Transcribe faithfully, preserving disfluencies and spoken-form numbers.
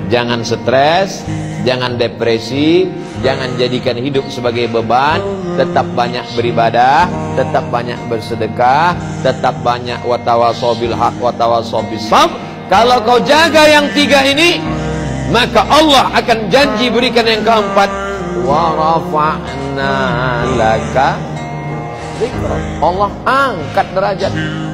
Jangan stres, jangan depresi, jangan jadikan hidup sebagai beban. Tetap banyak beribadah, tetap banyak bersedekah, tetap banyak watawasobil haq watawasobis sabr. Kalau kau jaga yang tiga ini, maka Allah akan janji berikan yang keempat. Wa rafa'na laka dzikra. Allah angkat derajat.